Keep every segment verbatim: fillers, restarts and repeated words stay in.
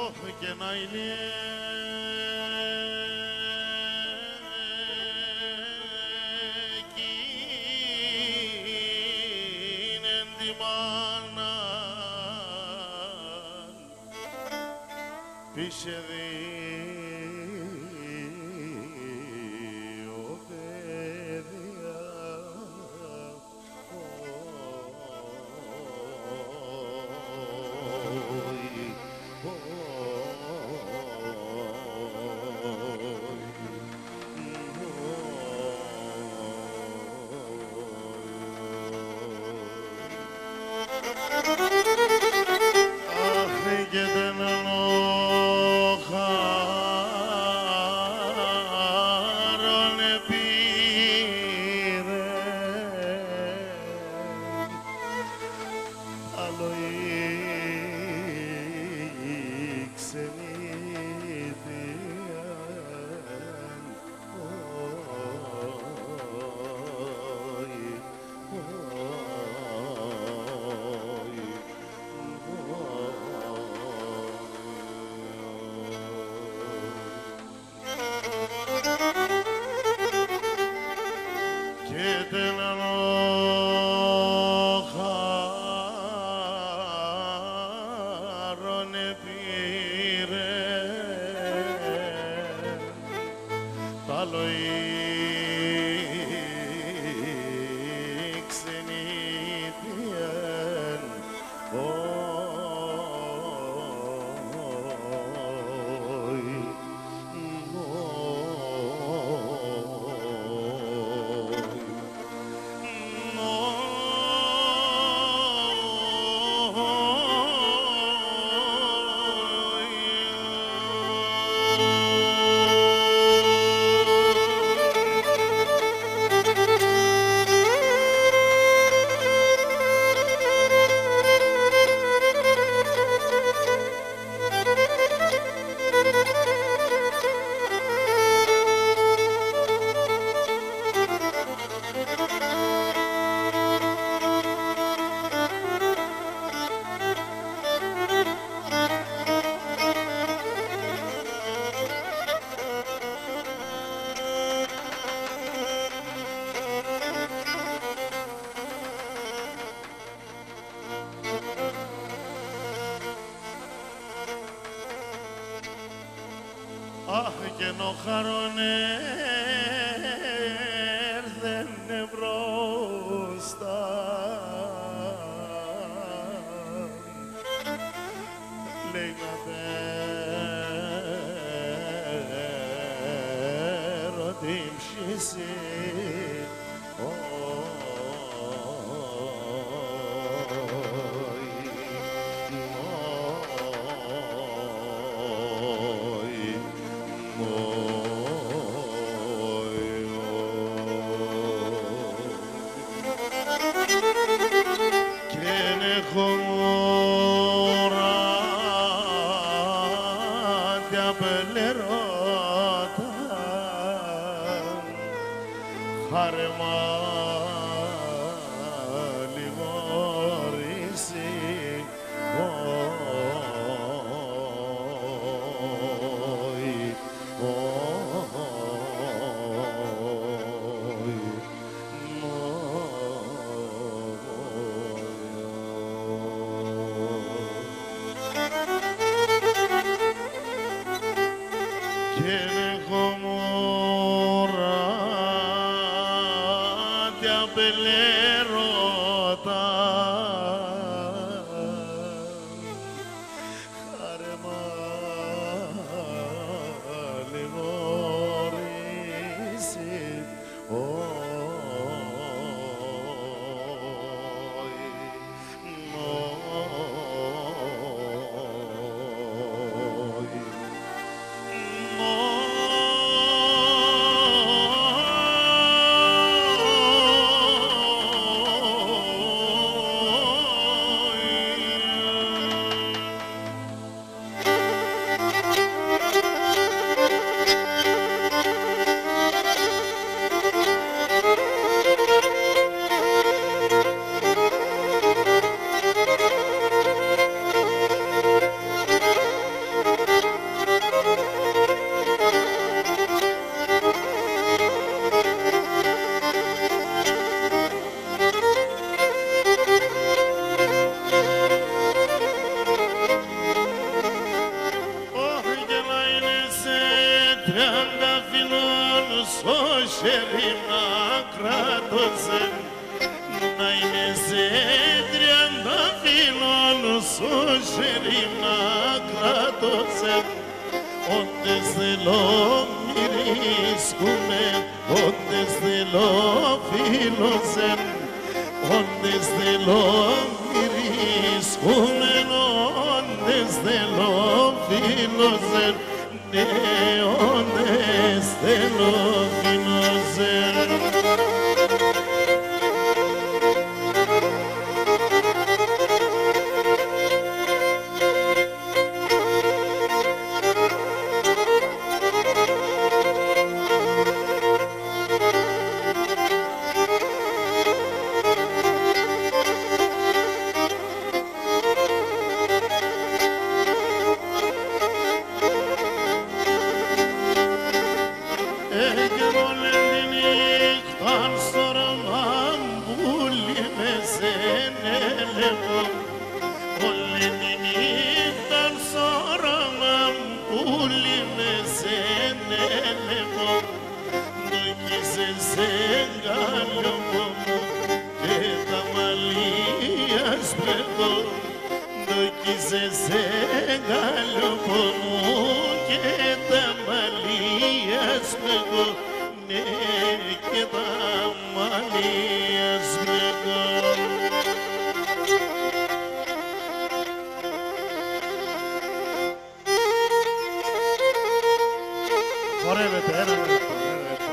και να είναι εκείνεν τη μάνα πήσε δύο παιδιά. Αχ, και ενώ χαρόν έρθαινε μπροστά λέει να φέρω την ψήση Oh τριάντα φιλών στο χέρι να κράτωσε, να είναι σε τριάντα φιλών στο χέρι να κράτωσε, όντες θέλω μυρίσκουνε, όντες θέλω φίλωσε, όντες θέλω μυρίσκουνε, όντες θέλω φίλωσε, ναι, όντες θέλω φίλωσε. Χορεύεται, ένα λεπτό, ένα λεπτό.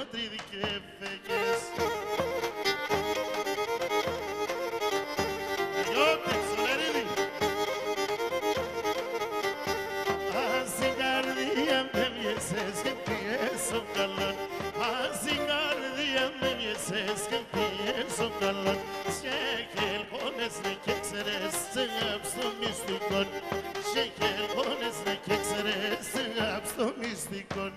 τρίδι και φεγγές. Αγιώτε, Σολερίδη. Αν στην καρδία με μοιέσες και πιέσω καλόν, αν στην καρδία με μοιέσες και πιέσω καλόν, Şeker ne kekseresi hapsum istikon, Şeker ne kekseresi hapsum istikon.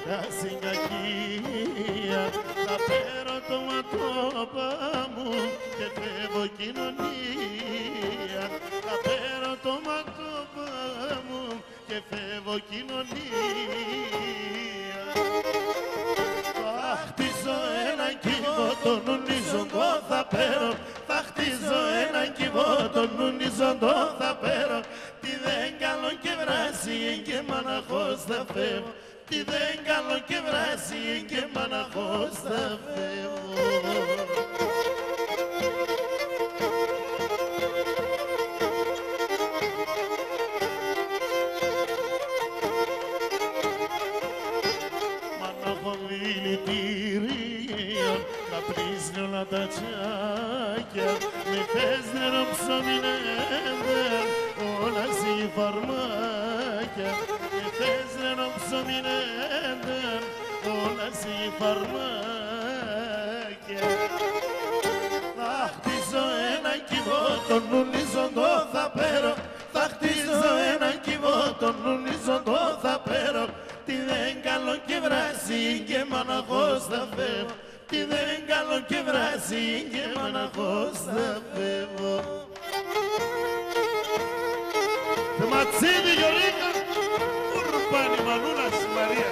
χάσει κακία. Θα φέρω το ματόπα μου και φεύγω κοινωνία. Θα φέρω το ματόπα μου και φεύγω κοινωνία. Θα χτίζω ένα κύβο, τον ουνίζοντο θα φέρω. Θα χτίζω ένα κύβο, τον ουνίζοντο θα φέρω. Τι δεν κάνω και βράζει και μοναχός θα φεύγω. Τι δεν κάνω και βράζει και μοναχός θα φεύγω. Καπνίζει όλα τα τσάκια, με θες νερό ψωμί νεύδε, όλα ζει φαρμάκια. Με θες νερό ψωμί νεύδε, όλα ζει φαρμάκια. Θα χτίζω ένα κύβο, τον ουνίζοντο θα πέρω. Θα χτίζω ένα κύβο, τον ουνίζοντο θα πέρω. Τι δεν καλό και βράζει και μοναχός θα φεύγω. Τι δεν καλό και βράζει και μοναχός θα φεύγω. Θεματσίδη Γιωρίκα, κουρπάνη μανούλα στη Μαρία.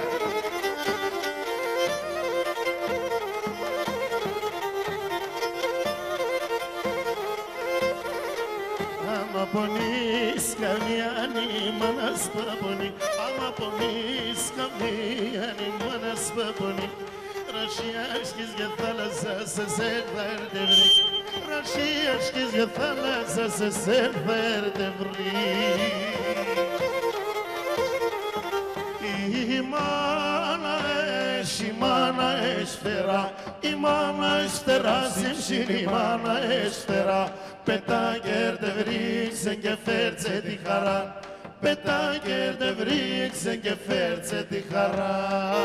Άμα πονείς καμία μάνας παπονεί. Άμα πονείς καμία μάνας παπονεί. Ρωσιάσκεις για θάλασσα σε σερβέρτευρη. Ρωσιάσκεις για θάλασσα σε σερβέρτευρη. Η μάνα έχει, η μάνα έσφαιρα. Η μάνα έσφαιρα, συμψήν η μάνα έσφαιρα. Πετά κέρτε βρίξε και φέρτσε τη χαρά. Πετά κέρτε βρίξε και φέρτσε τη χαρά.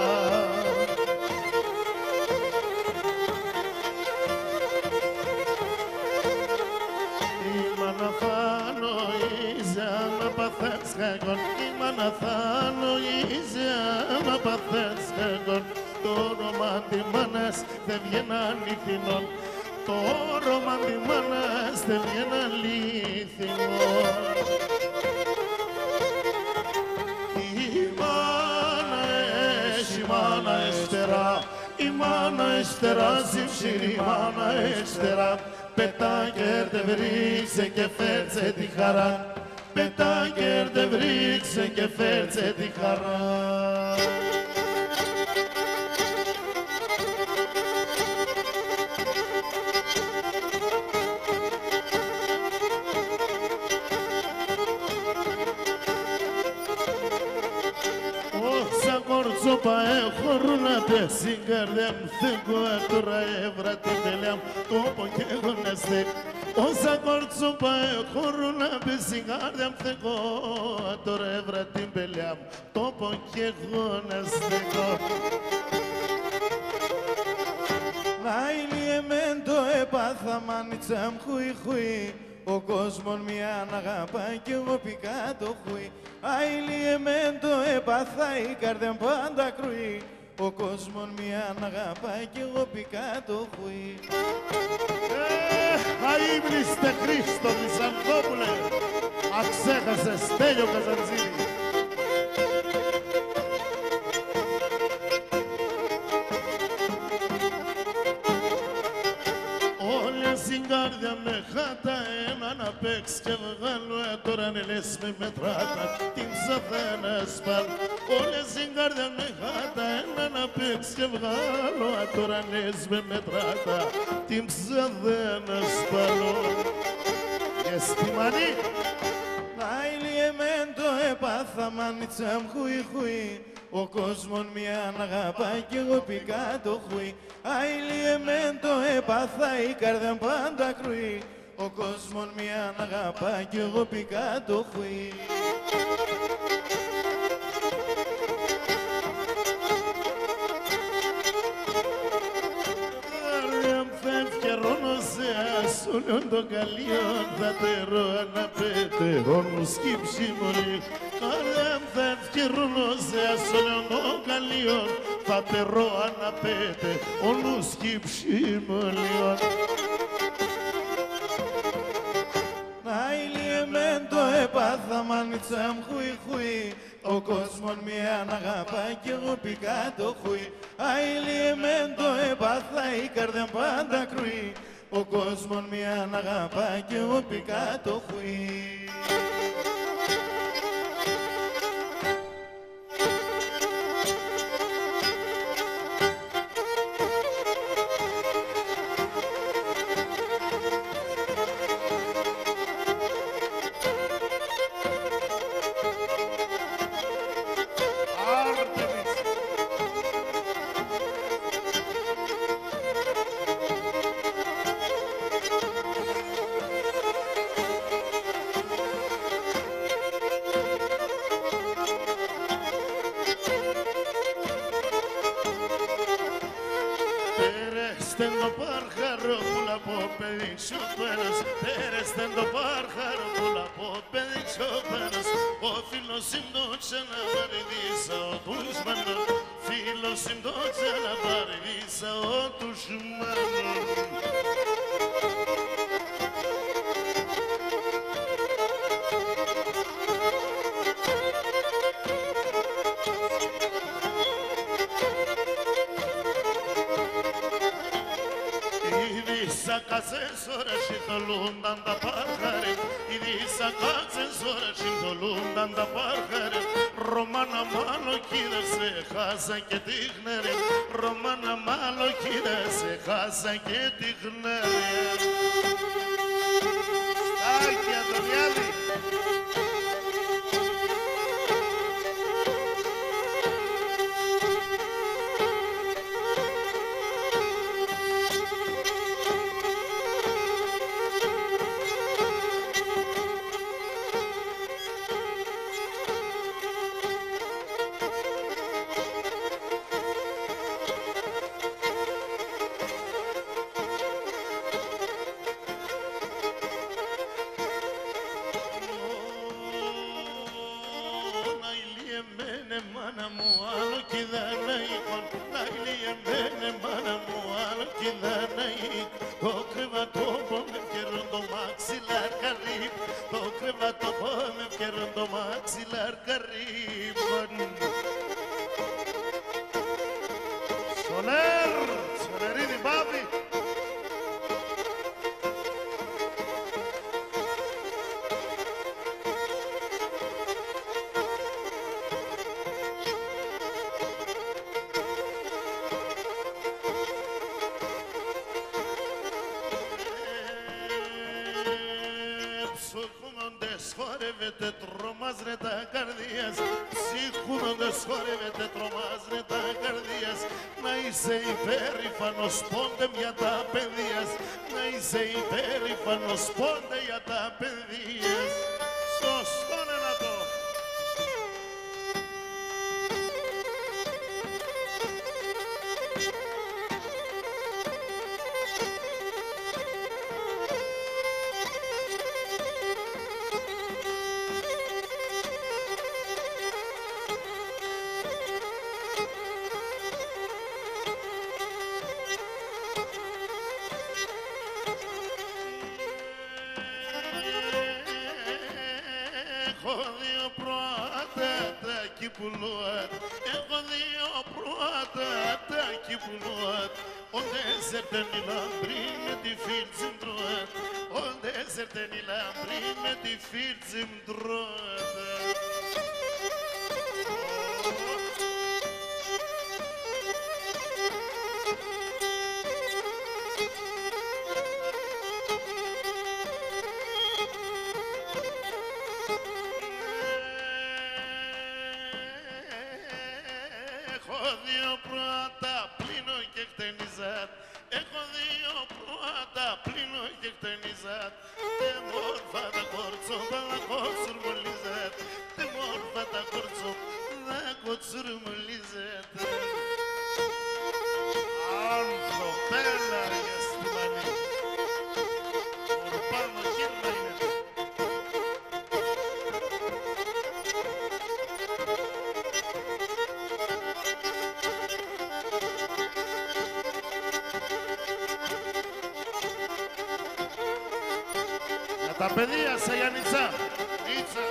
Παθές κακόν, η μάνα θα νοήσει άμα παθές κακόν. Το όνομα τη μάνας δεν βγαίνει αληθινόν. Το όνομα τη μάνας δεν βγαίνει αληθινόν. Η μάνα έχει, η μάνα έστερα. Η μάνα έστερα, συμψήρ η μάνα έστερα. Πετά κέρτε βρίξε και φέρτσε τη χαρά. Πετά κέρτε βρίξε και φέρτσε τη χαρά. Όσα κορτσόπα έχω ρούνα πέσει καρδιά μου. Θέκω τώρα έβρα την τελιά μου. Τόπο και εγώ να στέκω. Όσα κορτσόπα έχω ρούνα πέσει καρδιά μου. Θέκω τώρα έβρα την πελιά μου. Τόπο και εγώ να στέκω. Άιλι εμέν το έπαθα μάνιτσα μου χουι χουι. Ο κόσμος μια αγαπάει κι εγώ πικά το χουι. Άιλι εμέν το έπαθα η καρδιά μου πάντα κρουί. Ο κόσμος μια αγαπάει κι εγώ πικά το χουι. Αείμνηστε Χρήστο Μισανθόπουλε, αξέχασες Στέλιο Καζαντζίδη. Συγκάρδια με χάτα ένα να παίξ και βγάλω. Τώρα ναι λες με μετράτα την ψαθένα σπάλ. Όλες συγκάρδια με χάτα ένα να παίξ και βγάλω. Τώρα λες με μετράτα την ψαθένα σπάλ. Και στη μανί Άιλι εμέν το έπαθα μάνιτσα μου χουι χουι. Ο κόσμος μια αγαπάει κι εγώ πικά το χουι. Άιλι εμέν το έπαθα η καρδιά πάντα κρουί. Ο κόσμος μια αγαπάει κι εγώ πικά το χουι. Καρδιά μου φεύγει ρόνωσε ασούλιον το καλίον. Θα τερώ αναπέτερον μου σκύψει μωρή. Καρδιά μου φεύγει καιρός ασόλων των καλίων θα περώ αναπέτε όλους κι ψημολίων. Να ηλιεμέν το έπαθα μανιτσάμ χουι χουι, ο κόσμος μία να αγαπά κι εγώ πήκα το χουι. Αηλιεμέν το έπαθα η καρδιά πάντα κρουί, ο κόσμος μία να αγαπά κι εγώ πήκα το χουι. Περέστε το πάρχαρο που λαπώ παιδί σου πέρας, περέστε το πάρχαρο που λαπώ παιδί σου πέρας. Ο φίλος συντότσα να παρεδίσα ο τους μάνων, φίλος συντότσα να παρεδίσα ο τους μάνων. Κάτσε ώρες συντολούνταν τα πάρχαρε, ειδήσα κάτσε ώρες συντολούνταν τα πάρχαρε. Ρωμάνα μάλλον κύριε σε χάσα και τύχνερε, Ρωμάνα μάλλον κύριε σε χάσα και τύχνερε. Στάκια το διάλει. Εμένα μάνα μου άλλο κι δεν αίκον, να ηλιεμένε μάνα μου άλλο κι δεν αίκον. Το κρεβατόπο με φκερούν το μαξιλάρ καρύμ, το κρεβατόπο με φκερούν το μαξιλάρ καρύμ. Σολέρ, Σολερίδη Μπάβη. Ψυχούμοντες χορεύεται τρομάς ρε τα καρδίας, ψυχούμοντες χορεύεται τρομάς ρε τα καρδίας. Να είσαι υπέρηφανος πόντε για τα παιδείας, να είσαι υπέρηφανος πόντε για τα παιδείας. Σωστόν ένα το. Έχω δύο προατατάκι που λουάτ, έχω δύο προατατάκι που λουάτ. Ο ντέσερτεν η λαμπρή με τη φίλτζιμ τροάτ, ο ντέσερτεν η λαμπρή με τη φίλτζιμ τροάτ. Έχω δύο πρώτα πλύνω και χτενιζάτ, έχω δύο πρώτα πλύνω και χτενιζάτ. Τε μόρφα τα κόρτσο, τα κόρτσουρμολιζάτ, τε μόρφα τα κόρτσο, τα κόρτσουρμολιζάτ. Ανθρωπέλα για στη μανή, ορπάνω χέρνα είναι. Τα παιδεία σε Γιάννητσα. Νίτσα.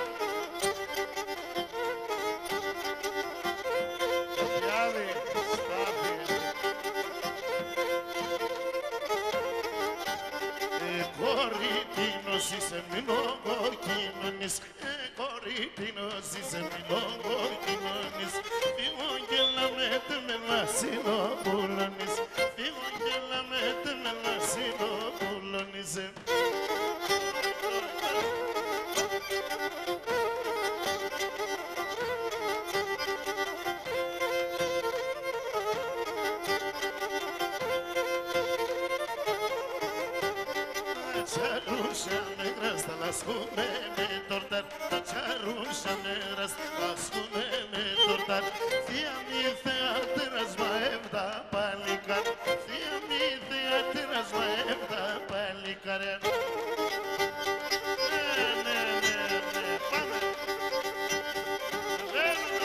Γιάννη, Στάθη. Ε, κορίτινος είσαι μηνόγο κοινωνής. Ε, κορίτινος είσαι μηνόγο κοινωνής. Φύγω και λαμέτε με λασίνο πουλωνής. Φύγω και λαμέτε με λασίνο πουλωνής. Τσαρούσα νεράς θα λασκούμε με τορτάρ. Τα τσαρούσα νεράς θα λασκούμε με τορτάρ. Θεία μη θεάτρας μαεύτα παλικάρ. Θεία μη θεάτρας μαεύτα παλικάρ. Ναι, ναι, ναι, ναι, πάμε. Βγαίνουμε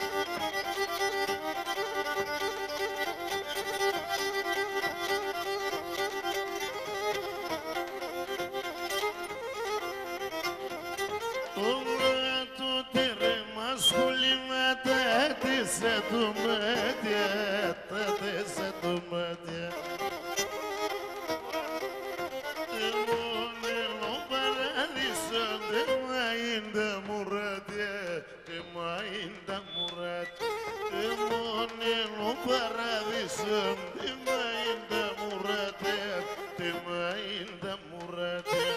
τώρα το τέρμα σχολήματα τέσε του μάτια, τα τέσε του μάτια. Τεμόνελο παράδεισο, τεμά είναι τα μουράτια, τεμά είναι τα μουράτια. Τεμόνελο παράδεισο, τεμά είναι τα μουράτια, τεμά είναι τα μουράτια.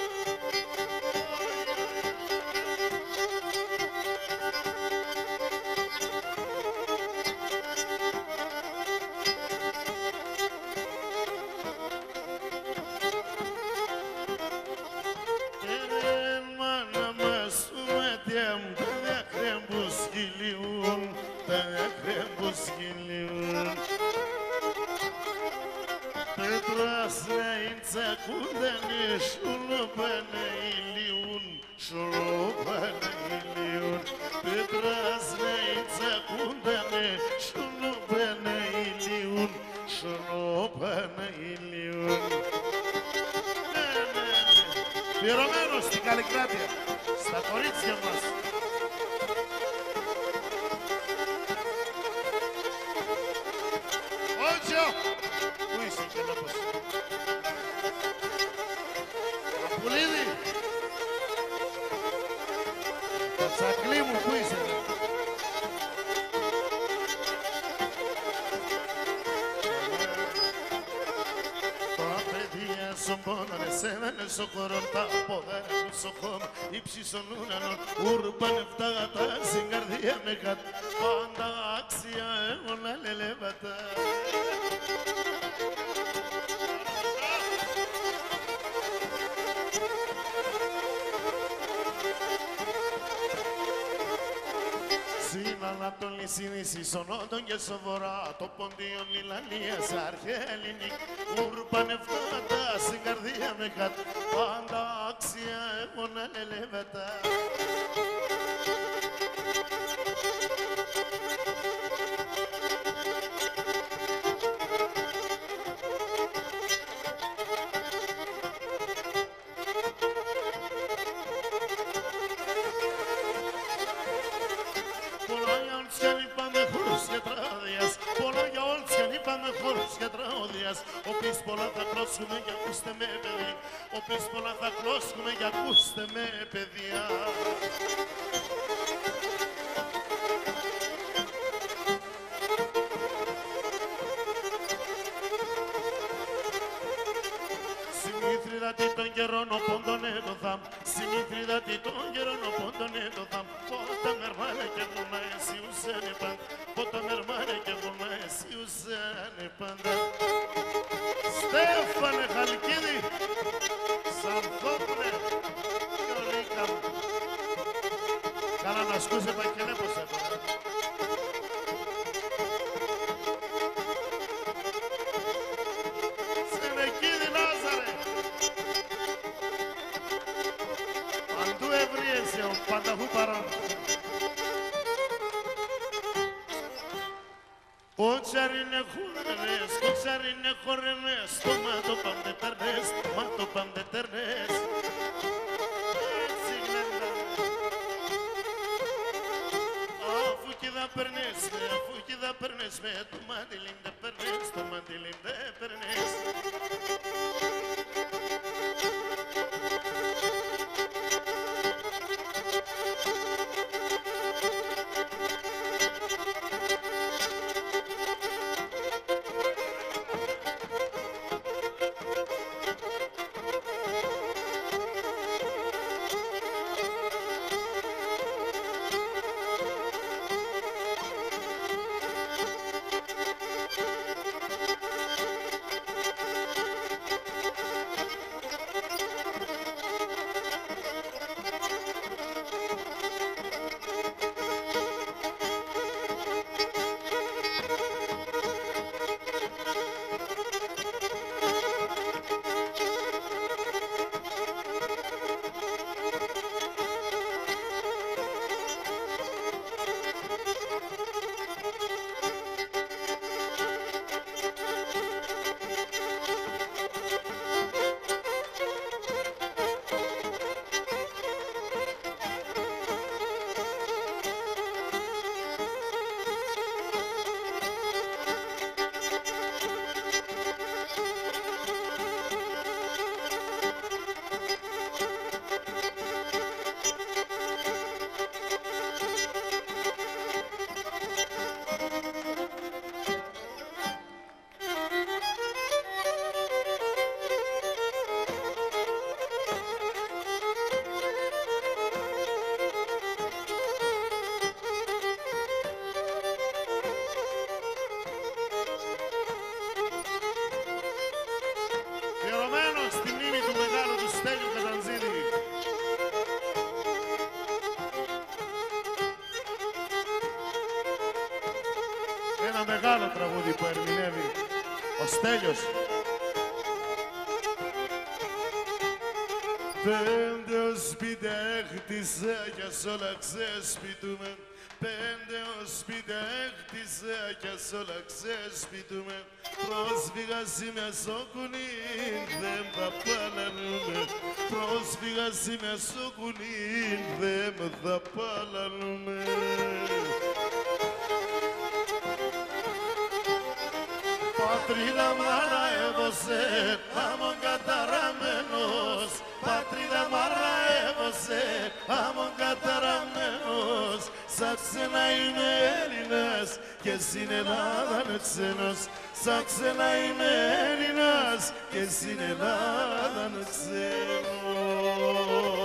Κούντανε σουλο παναηλιούν, σουλο παναηλιούν. Πέτρας λέιτσα κούντανε σουλο παναηλιούν, σουλο παναηλιούν. Ναι, ναι, ναι. Πληρωμένος στην Καλλικράτεια, στα κορίτσια μας. Ότσιο! Πού είσαι και λόπος. Πουλίδη! Το τσακλί μου, πού είσαι? Τα παιδιά σου πόνανε σε έναν σοκορόν. Τα ποδάρια μου σοκόμα ύψη στον ουρανό. Ούρπανε φτάγατα στην καρδιά με κάτω. Πάντα άξια έμονα λελεύατα. Ανατολή συνήθι στον νότον και στο βορρά. Το ποντίον Ιλανίας αρχαία ελληνική. Ούρπανε φτώματα στην καρδιά με κάτω. Πάντα άξια έμονα λελεύατα. Όποιες πολλά θα κλώσουμε και ακούστε με παιδί. Όποιες πολλά θα κλώσουμε και ακούστε με παιδιά. Συμμήθριδα τι των καιρών οπών τον έδωθαμ. Συμμήθριδα τι των καιρών οπών τον έδωθαμ. Πότα μερμάνε και γουλμα εσύ ουσένε πάντα. Πότα μερμάνε και γουλμα εσύ ουσένε πάντα. Στέφανε Χαλκίδη, Σανθόπουλε, Γιωρίκα μου. Κάνα να σκούσε πακελέπος εδώ. Σενεκίδη Νάζαρε. Παντού ευρίεσαι, ο πανταχού παρόν. Κότσαρινε χορενές, κότσαρινε χορενές, το μάτο παντετερνές, το μάτο παντετερνές. θα περνείς με, αφού και θα περνείς με, το μαντιλίν δεν περνείς, το μαντιλίν δεν περνείς. Ένα μεγάλο τραγούδι που ερμηνεύει ο Στέλιος. Πέντε σπίτια έχτισα κι ας όλα ξεσπιτούμε. Πέντε σπίτια έχτισα κι ας όλα ξεσπιτούμε. Πρόσφυγα είμαι στο κουνίν, δεν θα παλανούμε. Πρόσφυγα είμαι στο κουνίν, δεν θα παλανούμε. Πατρίδα μάρα έβωσε, άμον καταραμένος. Πατρίδα μάρα έβωσε, άμον καταραμένος. Σαν ξένα είμαι Έλληνας και στην Ελλάδα είναι ξένος. Σαν ξένα είμαι Έλληνας και στην Ελλάδα είναι ξένος.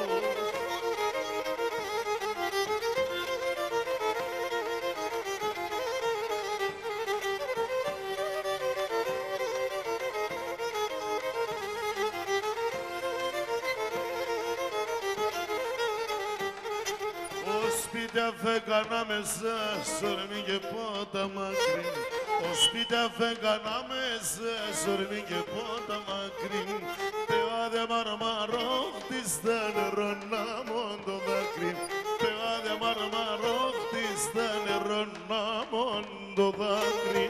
Σπίτια φέγγανα μέσα, σορμί και πότα μακρύ. Ο σπίτια φέγγανα μέσα, σορμί και πότα μακρύ. Πεάδε μαρμαρόχτης τα νερό να μον το δάκρυ. Πεάδε μαρμαρόχτης τα νερό να μον το δάκρυ.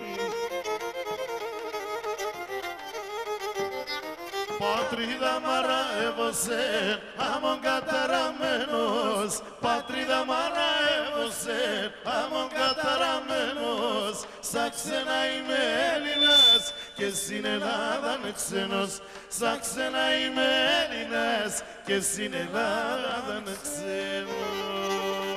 Πατρίδα μάρα έβωσε, άμον καταραμένος. Πατρίδα μάρα έβωσε, άμον καταραμένος. Σαν ξένα είμαι Έλληνας και στην Ελλάδα είμαι ξένος. Σαν ξένα είμαι Έλληνας και στην Ελλάδα είμαι ξένος.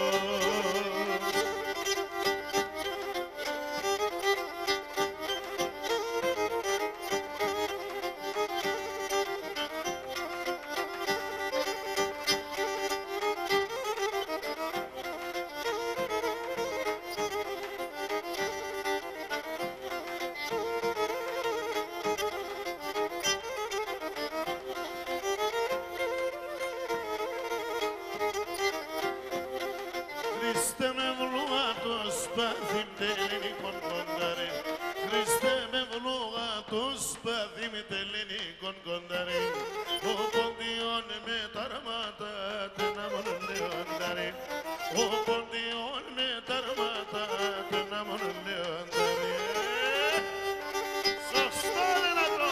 Χριστέ με βλούγα το σπάθι με τελενικών κοντάρε. Χριστέ με βλούγα το σπάθι με τελενικών κοντάρε. Ο ποντιόν με τα αρμάτα τένα μόνο λεοντάρε. Ο ποντιόν με τα αρμάτα τένα μόνο λεοντάρε. Σωστό δυνατό!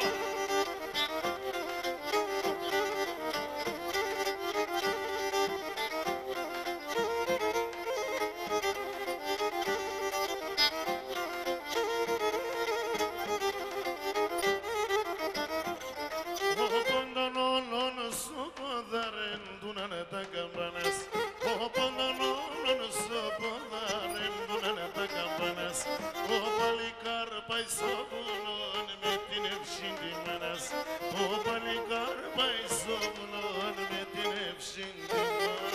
πάει στο βουνό με την ευσύντημενας. Το παλικάρι πάει στο βουνό με την ευσύντημενας.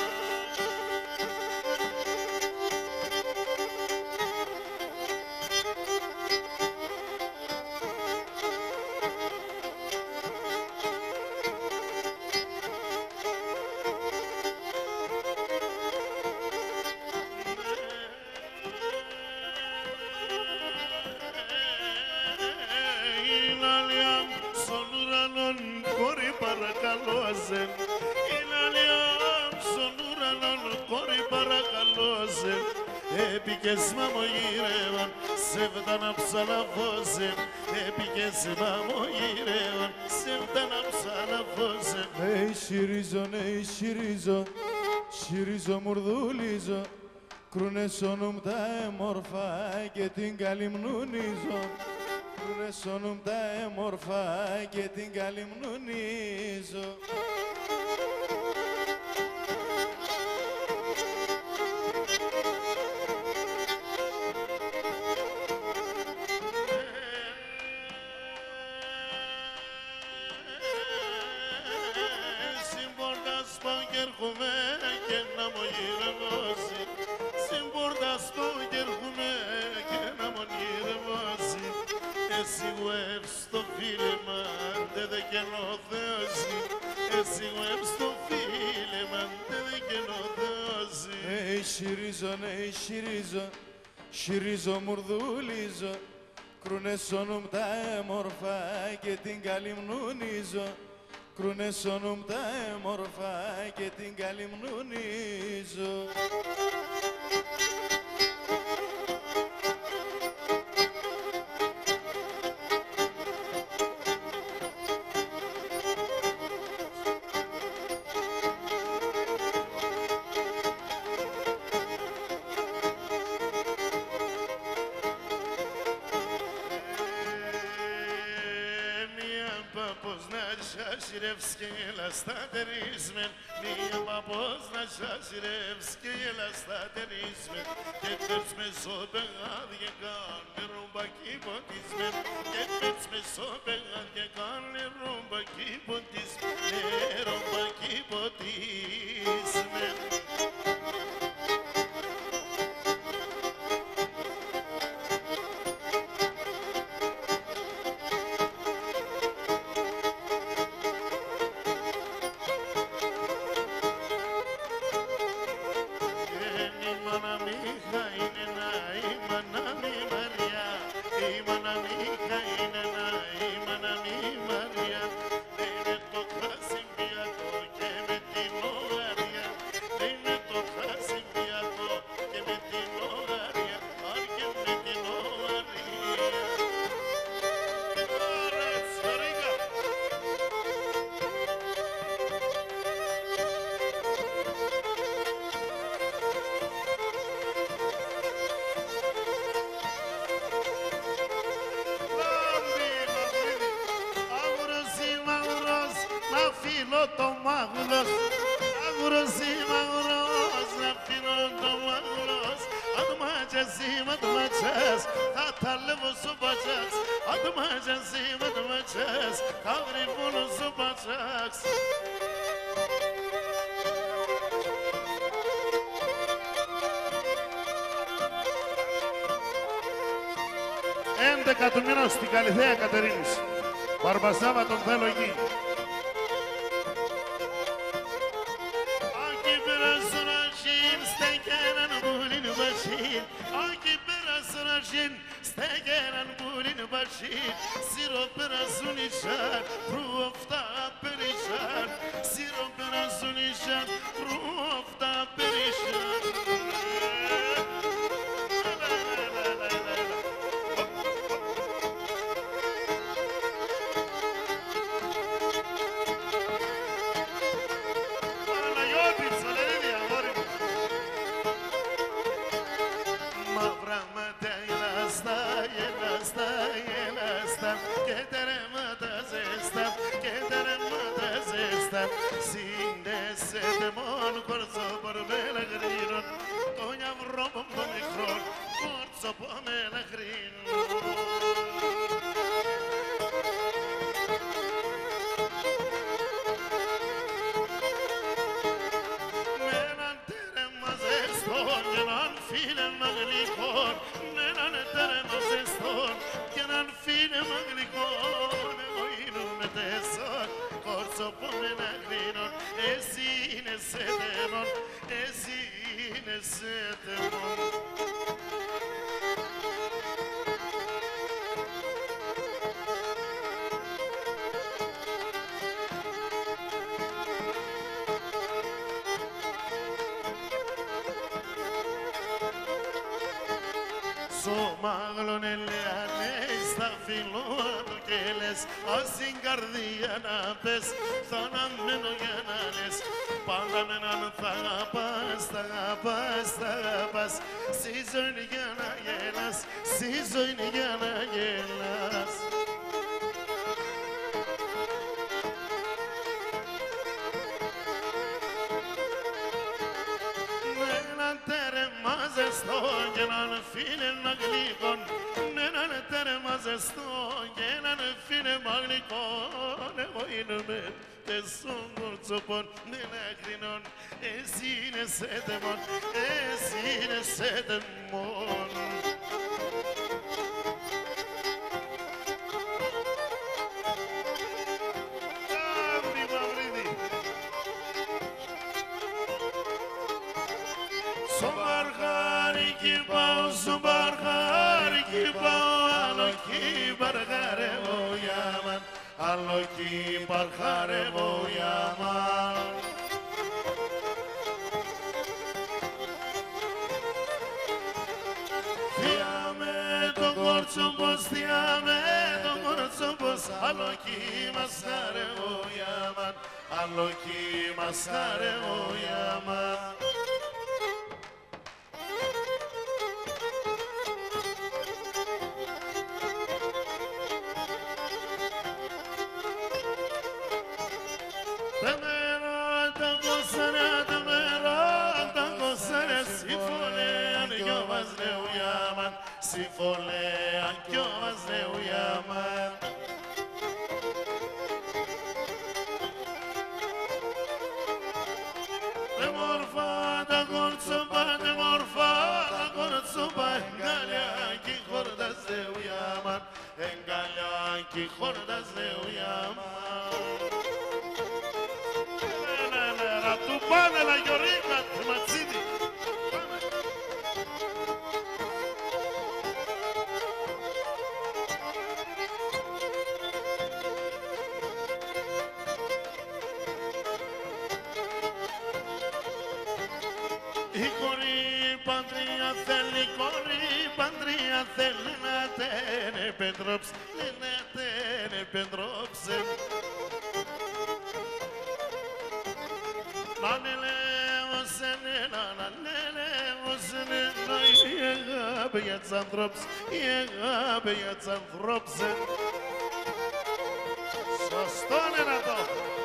Παρακαλώσε, είναι αλιάμ στον ουρανόν, κόρη παρακαλώσε. Έπικες μαμογύρευαν, σε φτάνα ψαλαφώσε. Έπικες μαμογύρευαν, σε φτάνα ψαλαφώσε. Ναι, συρίζω, ναι, συρίζω, συρίζω μουρδουλίζω. Κρούνε σώνουμ τα έμορφα και την καλυμνουνίζω. Κρούνε σώνουμ τα έμορφα και την καλυμνουνίζω. Συμπορτάς πάω κι έρχομαι και να μου γυρεύώσει. Συμπορτάς πάω κι έρχομαι και να μου γυρεύώσει. Εσύ γουεύς το φίλεμα, ντε δε καινό θεώσει. Εσύ γουεύς το φίλεμα, ντε δε καινό θεώσει. Ναι, συρίζω, ναι, συρίζω, συρίζω μουρδουλίζω. Κρούνε σώνουμ τα έμορφα και την καλυμνουνίζω. Κρούνε σώνουμ τα έμορφα και την καλυμνουνίζω. Σασιρεύσκε ελαστατερίσμεν, μία παπός να σασιρεύσκε ελαστατερίσμεν. Και πέρς με στο πεγάδι κάνει ρουμπακί ποτίσμεν. Και πέρς με στο πεγάδι κάνει ρουμπακί ποτίσμεν. Ναι, ρουμπακί ποτίσμεν. Το μάγουλος, άγουρος ή μαγουρός, να φύγω το μάγουλος. Αν το μάτζας ή μα το μάτζας, θα τα λεύω στο μπατζάς. Αν το μάτζας ή μα το μάτζας, θα βρει μόνο στο μπατζάς. Έντεκα του μήνα στην Καλυθέα Κατερίνης. Μπαρμπασάβα τον θέλω εκεί. Aki perasın aşin, stegeren bulin başin. Siro perasın işar, rufta perişan. Siro perasın işar, rufta perişan. Σύνδεσετε μόνο κορτσό πορβέλα γρήνων. Το νιαυρό μου το μικρό, κορτσό πομέλα γρήνων. μαγλικών, έναν τέρμα ζεστόν και έναν φίνεμα γλυκόν. Εγώ γίνομαι τέσσερ, κόρτσοπο με ένα γρίνον, εσύ είναι σε τέμον, εσύ είναι σε τέμον. Σωμάγλων ελεανές στα φιλόδου και λες ας την καρδία να πες θα αναμένω για να λες πάντα με έναν θα αγαπάς, θα αγαπάς, θα αγαπάς στη ζωή είναι για να γελάς, στη ζωή είναι για να γελάς. Ζεστό και έναν φίνεμα γλυκόν, έναν τέρμα ζεστό και έναν φίνεμα γλυκόν. Εγώ γίνομαι τεσσόν κορτσοπών, ένα γρινόν, εσύ είναι σε τεμόν, εσύ είναι σε τεμόν. Εκεί πάω στο μπαρχάρι, εκεί πάω, άλλο εκεί μπαρχαρεύω για μαν, άλλο εκεί μπαρχαρεύω για μαν. Θεία με τον κόρτσομπος, θεία με τον κόρτσομπος, άλλο εκεί μας χαρεύω για μαν, άλλο εκεί μας χαρεύω για μαν. Συμφωνέαν κι όμως νεουιάμαν. Τε μορφά τα κόρτσομπα, τε μορφά τα κόρτσομπα, εγκαλιά κι χόρτας νεουιάμαν, εγκαλιά κι χόρτας νεουιάμαν. Ναι, ναι, να του πάνε να γιορίκα, ματσίδι. Η κορή παντρία θέλει, η κορή παντρία θέλει να την επεντρόψει, να την επεντρόψει. Να ανελεύωσενε, να ανελεύωσενε, η αγάπη για τους ανθρώπους, η αγάπη για τους ανθρώπους. Σωστό είναι αυτό.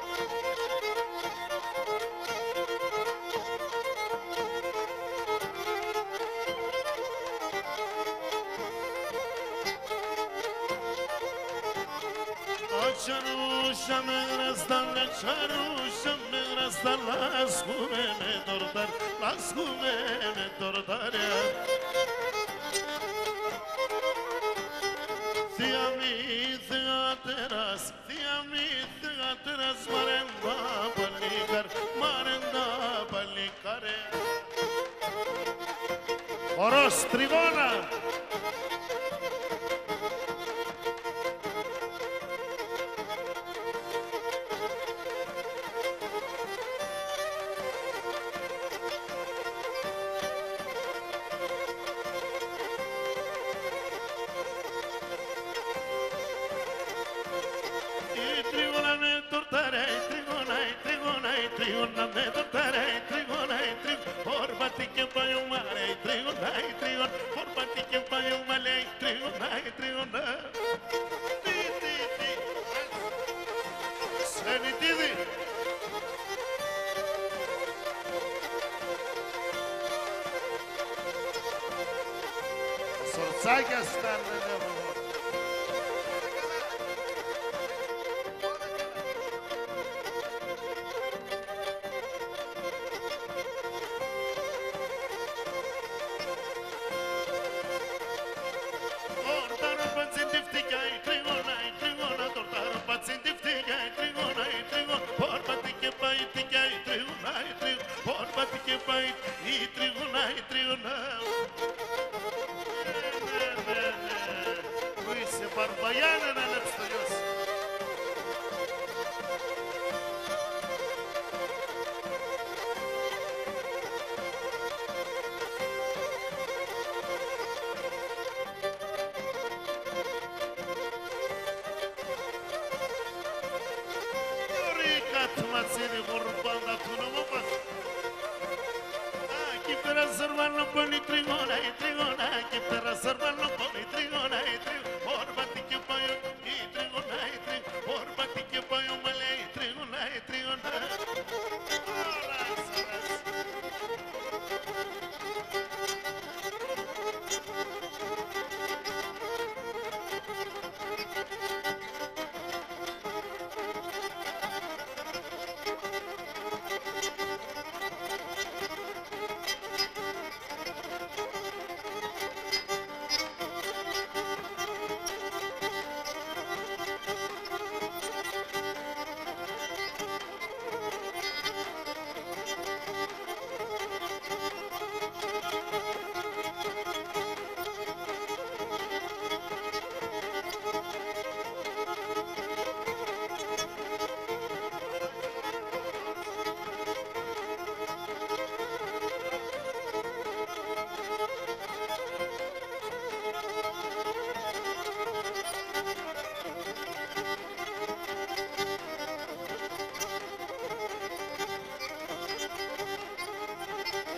Çaruşa megrastan, çaruşa megrastan, laskume me tortar, laskume me tortar. Thea mi, thea teras, thea mi, thea teras, marenda palikar, marenda palikare. Oros trigona. Trigona me tortare, trigona, trigona, por batique para un mare, trigona, trigona, por batique para un mare, trigona, trigona. Ti, ti, ti. Seni tidi. Sortsaka stan ne devam. του ματσίδι γορμπάντα του νόμου μας. Aquí πέρα σερβάνο πόνι τριγώνα, η τριγώνα. Aquí πέρα σερβάνο πόνι τριγώνα, η τριγώνα. Ορμπάτι και πάω, η τριγώνα, η τριγώνα. Ορμπάτι και πάω, μαλέ, η τριγώνα, η τριγώνα. Ωρας, ωρας.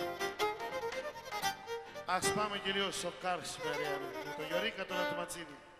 Ας πάμε κυρίως στο Κάρσι, με το Γιωρίκα τον Ατοματσίδη.